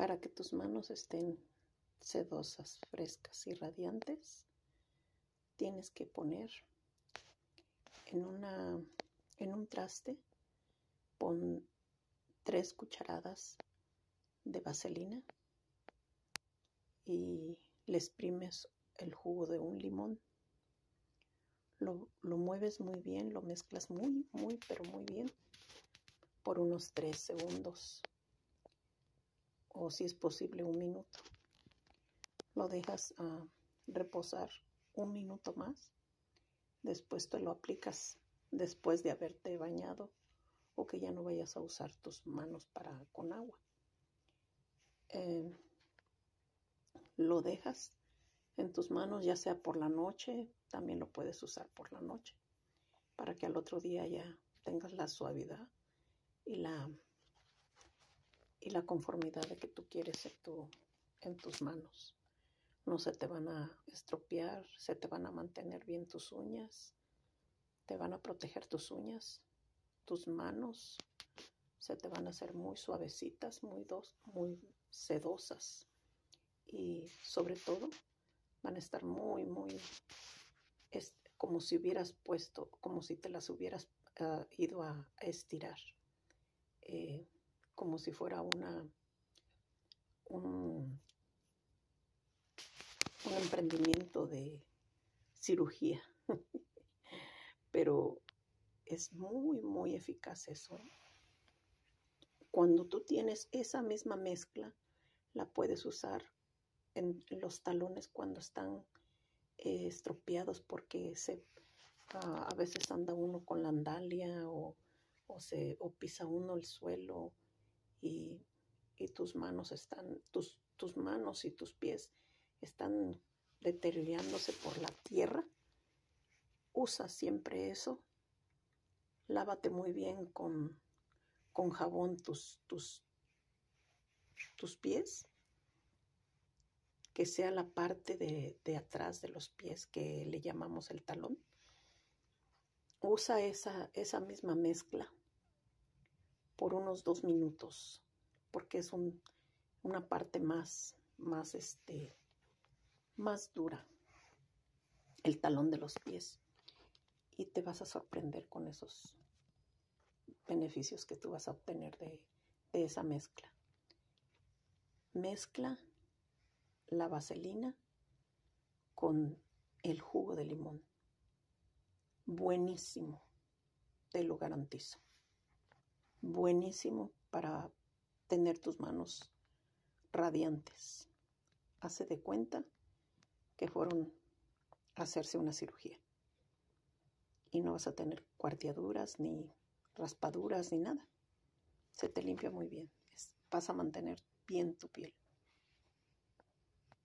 Para que tus manos estén sedosas, frescas y radiantes, tienes que poner en un traste, pon 3 cucharadas de vaselina y le exprimes el jugo de un limón. Lo mueves muy bien, lo mezclas pero muy bien por unos 3 segundos o si es posible 1 minuto. Lo dejas reposar 1 minuto más. Después te lo aplicas después de haberte bañado o que ya no vayas a usar tus manos con agua. Lo dejas en tus manos, ya sea por la noche, también lo puedes usar por la noche, para que al otro día ya tengas la suavidad y la conformidad de que tú quieres en tus manos. No se te van a estropear, se te van a mantener bien tus uñas, te van a proteger tus uñas, tus manos se te van a hacer muy suavecitas, muy sedosas y sobre todo van a estar muy como si hubieras puesto, como si te las hubieras ido a estirar, como si fuera un emprendimiento de cirugía. Pero es muy eficaz eso. Cuando tú tienes esa misma mezcla, la puedes usar en los talones cuando están estropeados, porque a veces anda uno con la andalia o pisa uno el suelo y tus manos y tus pies están deteriorándose por la tierra. Usa siempre eso. Lávate muy bien con jabón tus pies, que sea la parte de atrás de los pies que le llamamos el talón. Usa esa misma mezcla por unos 2 minutos, porque es una parte más dura, el talón de los pies, y te vas a sorprender con esos beneficios que tú vas a obtener de esa mezcla. Mezcla la vaselina con el jugo de limón. Buenísimo, te lo garantizo. Buenísimo para tener tus manos radiantes. Hace de cuenta que fueron a hacerse una cirugía y no vas a tener cuarteaduras ni raspaduras ni nada. Se te limpia muy bien. Vas a mantener bien tu piel.